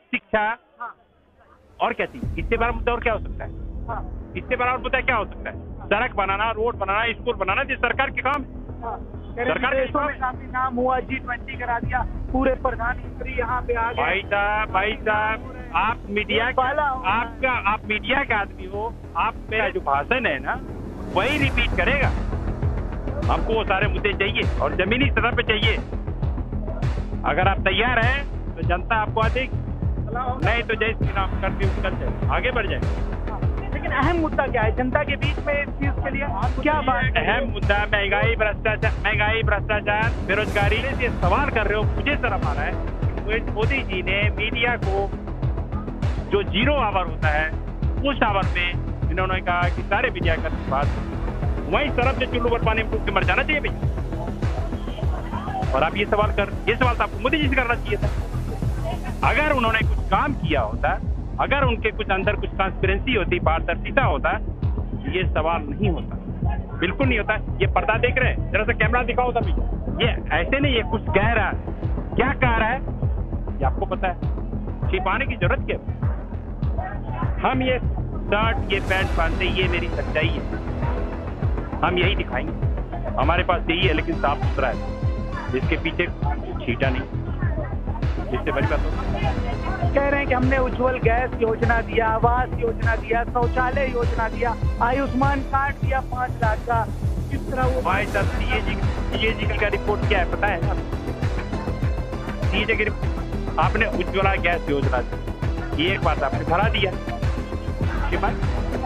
शिक्षा हाँ, और क्या चीज, इससे बड़ा मुद्दा और क्या हो सकता है? हाँ, इससे बड़ा और मुद्दा क्या हो सकता है? सड़क बनाना, रोड बनाना, स्कूल बनाना, ये सरकार के काम है। हाँ। सरकार के देशों में काफी नाम हुआ, G20 करा दिया, पूरे प्रधानमंत्री यहाँ पे आ गए। भाई साहब, आप मीडिया का आदमी हो, आप मेरा जो भाषण है ना वही रिपीट करेगा। हमको वो सारे मुद्दे चाहिए और जमीनी सतह पे चाहिए। अगर आप तैयार हैं तो जनता आपको अधिक, नहीं तो जय श्री राम करके निकल जाए, आगे बढ़ जाए। लेकिन अहम मुद्दा क्या है जनता के बीच में इस चीज के लिए? क्या बात है? अहम मुद्दा महंगाई, भ्रष्टाचार, बेरोजगारी। ये सवाल कर रहे हो, मुझे शर्म आ रहा है। मोदी जी ने मीडिया को जो 0 आवर होता है उस आवर में इन्होंने कहा कि सारे मीडिया का बात वहीं सरफ से चुल्लू पर पानी में डूब के मर जाना चाहिए भैया। और आप ये सवाल तो आपको मोदी जी से करना चाहिए था। अगर उन्होंने कुछ काम किया होता, अगर उनके कुछ अंदर कुछ ट्रांसपेरेंसी होती, पारदर्शिता होता, ये सवाल नहीं होता, बिल्कुल नहीं होता। ये पर्दा देख रहे हैं, जरा सा कैमरा दिखाओ तभी। ये ऐसे नहीं, ये कुछ कह रहा है, क्या कह रहा है ये आपको पता है, छिपाने की जरूरत क्या है? हम ये शर्ट, ये पैंट पहनते, ये मेरी सच्चाई है, हम यही दिखाएंगे। हमारे पास यही है, लेकिन साफ सुथरा है, जिसके पीछे छीटा नहीं। इससे बड़ी बात कह रहे हैं कि हमने उज्जवल गैस योजना दिया, आवास योजना दिया, शौचालय योजना दिया, आयुष्मान कार्ड दिया 5 लाख का। किस तरह वो भाई साहब, सीएजी का रिपोर्ट क्या है पता है ना? सीएजी की आपने उज्ज्वला गैस योजना दी, ये एक बात आपने भरा दिया, उसके बाद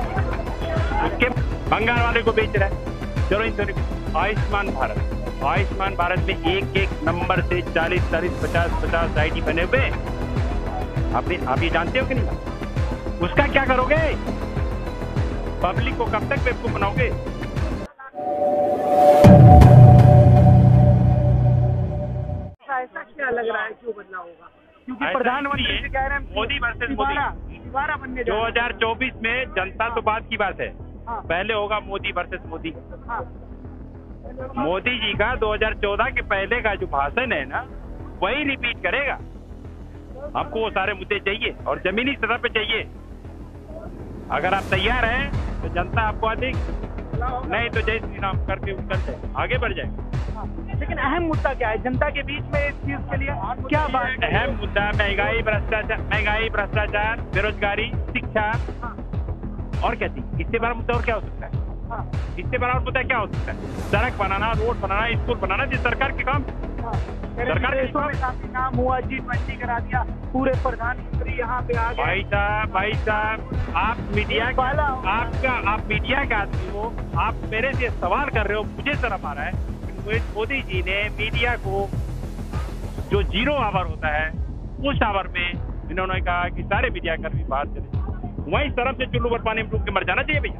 उसके बंगाल वाले को बेच रहा है। चलो इन आयुष्मान भारत में एक नंबर से 40, 50 आईडी बने हुए। आप ये जानते हो कि नहीं? उसका क्या करोगे? पब्लिक को कब तक बेवकूफ बनाओगे? ऐसा क्या लग रहा है क्यों बदलाव होगा? क्योंकि प्रधानमंत्री से कह रहे हैं मोदी वर्सेस मोदी, दोबारा बनने 2024 में जनता तो बात की बात है। हाँ। पहले होगा मोदी वर्सेस मोदी। हाँ। मोदी जी का 2014 के पहले का जो भाषण है ना वही रिपीट करेगा। हमको वो सारे मुद्दे चाहिए और जमीनी सतह पे चाहिए। अगर आप तैयार हैं तो जनता आपको अधिक, नहीं तो जय श्री राम करके निकल जाए, आगे बढ़ जाए। लेकिन अहम मुद्दा क्या है जनता के बीच में इस चीज के लिए? क्या बात है? अहम मुद्दा महंगाई, भ्रष्टाचार, बेरोजगारी, शिक्षा और क्या चीज, इससे बड़ा मुद्दा और क्या हो सकता है? इससे बड़ा मुद्दा क्या हो सकता है? सड़क बनाना, रोड बनाना, स्कूल बनाना, ये सरकार के काम है। सरकार देशों में काफी नाम हुआ, G20 करा दिया, पूरे प्रधानमंत्री यहाँ पे आ गए। भाई साहब, आप मीडिया का आदमी हो, आप मेरे से सवाल कर रहे हो, मुझे शर्म आ रहा है। मोदी जी ने मीडिया को जो 0 आवर होता है उस आवर में इन्होंने कहा कि सारे मीडिया कर्मी बात करें, वहीं सरफ से चुल्लू पर पानी में डूब के मर जाना चाहिए भैया।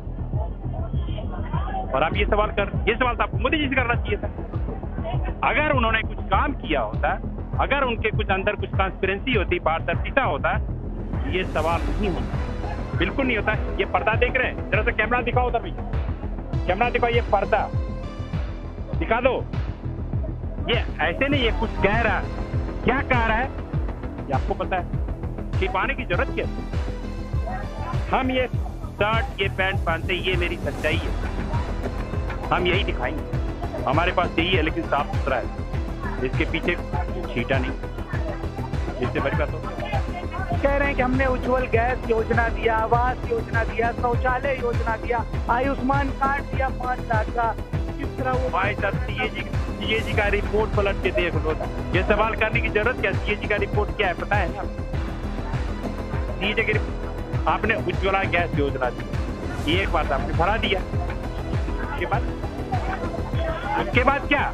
और आप ये सवाल तो आपको मोदी जी से करना चाहिए था। अगर उन्होंने कुछ काम किया होता, अगर उनके कुछ अंदर कुछ ट्रांसपेरेंसी होती, पारदर्शिता होता, ये सवाल नहीं होता, बिल्कुल नहीं होता। ये पर्दा देख रहे हैं, जरा सा कैमरा दिखाओ तभी, कैमरा दिखाओ, ये पर्दा दिखा दो। ये ऐसे नहीं, ये कुछ कह रहा है, क्या कह रहा है ये आपको पता है, छिपाने की जरूरत क्या है? हम ये शर्ट, ये पैंट पहनते, ये मेरी सच्चाई है, हम यही दिखाएंगे। हमारे पास यही है, लेकिन साफ सुथरा है, इसके पीछे छीटा नहीं। इससे बड़ी बात कह रहे हैं कि हमने उज्जवल गैस योजना दिया, आवास योजना दिया, शौचालय योजना दिया, आयुष्मान कार्ड दिया 5 लाख का। किस तरह वो भाई साहब, सीएजी का रिपोर्ट पलट के देख लो। ये सवाल करने की जरूरत क्या? सीएजी का रिपोर्ट क्या है पता है ना? सीएजी की आपने उज्ज्वला गैस योजना दी, ये एक बात आपने भरा दिया, उसके बाद क्या?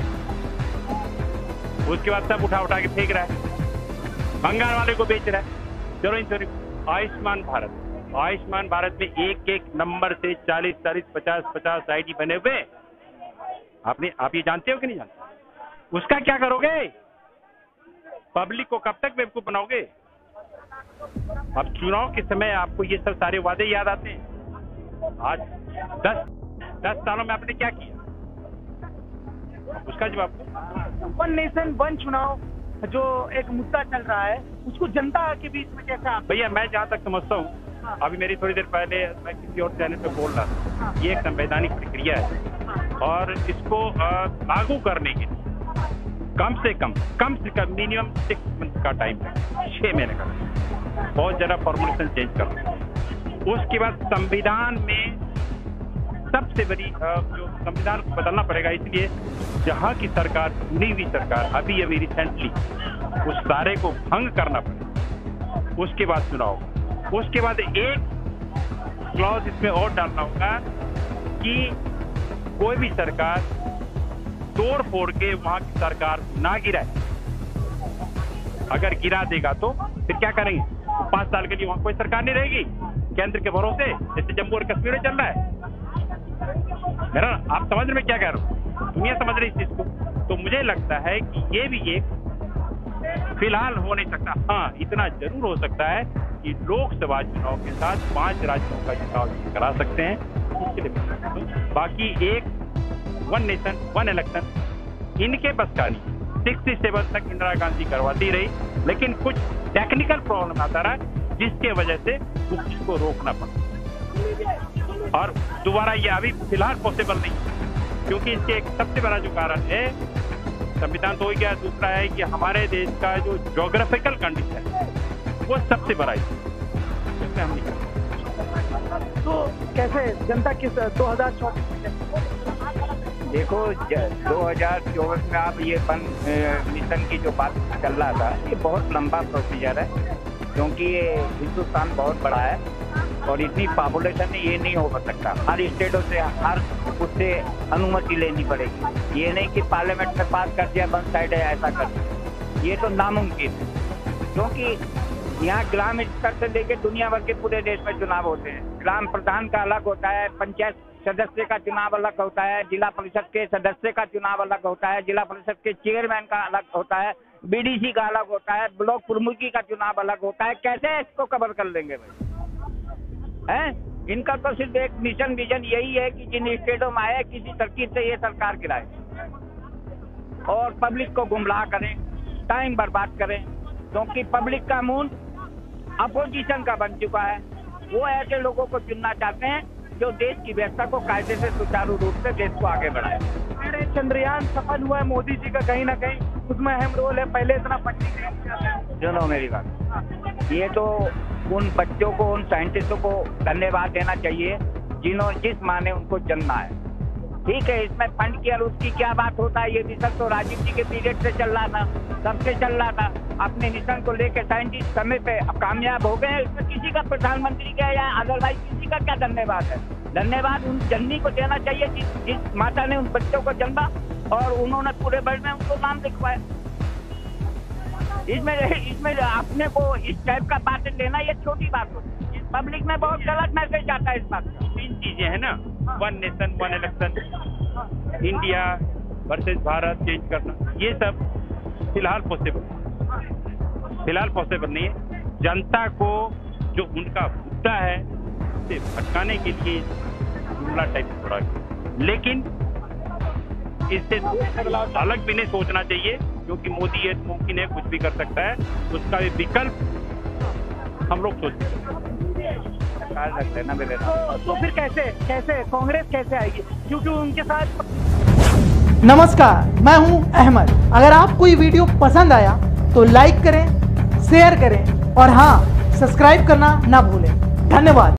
उसके बाद सब उठा के फेंक रहा है, बंगाल वाले को बेच रहा है। चलो इन आयुष्मान भारत में एक नंबर से 40, 50 आईडी बने हुए। आप ये जानते हो कि नहीं जानते? उसका क्या करोगे? पब्लिक को कब तक बेवकूफ बनाओगे? अब चुनाव के समय आपको ये सब सारे वादे याद आते हैं। आज 10 सालों में आपने क्या किया? उसका जवाब। वन नेशन वन चुनाव जो एक मुद्दा चल रहा है उसको जनता के बीच में कैसा? भैया मैं जहाँ तक समझता हूँ, अभी मेरी थोड़ी देर पहले मैं किसी और चैनल पे बोल रहा था, ये एक संवैधानिक प्रक्रिया है और इसको लागू करने के लिए कम से कम मिनिमम 6 मंथ का टाइम है, 6 महीने का। बहुत ज़्यादा फॉर्मुलेशन चेंज करना। उसके बाद संविधान में सबसे बड़ी जो संविधान को बदलना पड़ेगा, इसलिए जहाँ की सरकार चुनी हुई सरकार अभी रिसेंटली उस सारे को भंग करना पड़ेगा। उसके बाद चुनाव, उसके बाद एक क्लॉज इसमें और डालना होगा कि कोई भी सरकार तोड़ फोड़ के वहां की सरकार ना गिराए। अगर गिरा देगा तो फिर क्या करेंगे? 5 साल के लिए वहां कोई सरकार नहीं रहेगी केंद्र के भरोसे, जैसे जम्मू और कश्मीर में चल रहा है। मेरा आप समझ रहे मैं क्या कह रहा हूँ? दुनिया समझ रही इस चीज को। तो मुझे लगता है कि ये भी एक फिलहाल हो नहीं सकता। हाँ, इतना जरूर हो सकता है कि लोकसभा चुनाव के साथ 5 राज्यों का चुनाव करा सकते हैं। उसके लिए बाकी एक 1 नेशन 1 इलेक्शन इनके बस का नहीं। 67 तक इंदिरा गांधी करवाती रही, लेकिन कुछ टेक्निकल प्रॉब्लम आता रहा जिसके वजह से उस चीज को रोकना पड़ा। और दोबारा ये अभी फिलहाल पॉसिबल नहीं, क्योंकि इसके एक सबसे बड़ा जो कारण है, संविधान तो हो गया, दूसरा है कि हमारे देश का जो ज्योग्राफिकल कंडीशन है वो सबसे बड़ा है। तो कैसे जनता किस 2024 देखो 2024 में आप ये मिशन की जो बात चल रहा था, ये बहुत लंबा प्रोसीजर है, क्योंकि ये हिंदुस्तान बहुत बड़ा है और इतनी पॉपुलेशन ये नहीं हो सकता। हर स्टेटों से हर उससे अनुमति लेनी पड़ेगी। ये नहीं कि पार्लियामेंट में पास कर दिया, वन साइड है ऐसा कर दिया, ये तो नामुमकिन है। क्योंकि यहाँ ग्राम स्तर से लेकर दुनिया भर के पूरे देश में चुनाव होते हैं। ग्राम प्रधान का अलग होता है, पंचायत सदस्य का चुनाव अलग होता है, जिला परिषद के सदस्य का चुनाव अलग होता है, जिला परिषद के चेयरमैन का अलग होता है, बीडीसी का अलग होता है, ब्लॉक प्रमुखी का चुनाव अलग होता है। कैसे इसको कवर कर लेंगे भाई? हैं? इनका तो सिर्फ एक मिशन विजन यही है कि जिन स्टेटों में आए किसी तरकीब से ये सरकार गिराए और पब्लिक को गुमराह करें, टाइम बर्बाद करें, क्योंकि पब्लिक का मूड अपोजिशन का बन चुका है। वो ऐसे लोगों को चुनना चाहते हैं जो देश की व्यवस्था को कायदे से सुचारू रूप से देश को आगे बढ़ाए। चंद्रयान सफल हुआ है, मोदी जी का कहीं ना कहीं उसमें अहम रोल है। पहले इतना फंडिंग, सुनो मेरी बात, ये तो उन बच्चों को, उन साइंटिस्टों को धन्यवाद देना चाहिए जिन्होंने जिस माने उनको चुनना है। ठीक है, इसमें फंड की और उसकी क्या बात होता है, ये मिशन तो राजीव जी के पीरियड से चल रहा था, सबसे चल रहा था। अपने मिशन को लेकर साइंटिस्ट समय पे कामयाब हो गए, इसमें किसी का प्रधानमंत्री का या अदरवाइज किसी का क्या धन्यवाद है? धन्यवाद उन जननी को देना चाहिए जिस माता ने उन बच्चों को जन्मा और उन्होंने पूरे वर्ल्ड में उनको नाम लिखवाया। इसमें अपने को इस टाइप का बात लेना ये छोटी बात होती है। पब्लिक में बहुत गलत मैसेज आता है इस बात का। 3 चीजें है ना, 1 nation 1 election, India versus Bharat change करना, ये सब फिलहाल पॉसिबल नहीं है। जनता को जो उनका मुद्दा है उसे भटकाने के लिए जुमला टाइप थोड़ा, लेकिन इससे अलग भी नहीं सोचना चाहिए, क्योंकि मोदी ये मुमकिन है कुछ भी कर सकता है, उसका भी विकल्प हम लोग सोचते हैं। तो फिर कैसे कांग्रेस कैसे आएगी? क्योंकि उनके साथ। नमस्कार, मैं हूं अहमद। अगर आपको ये वीडियो पसंद आया तो लाइक करें, शेयर करें और हाँ, सब्सक्राइब करना ना भूलें। धन्यवाद।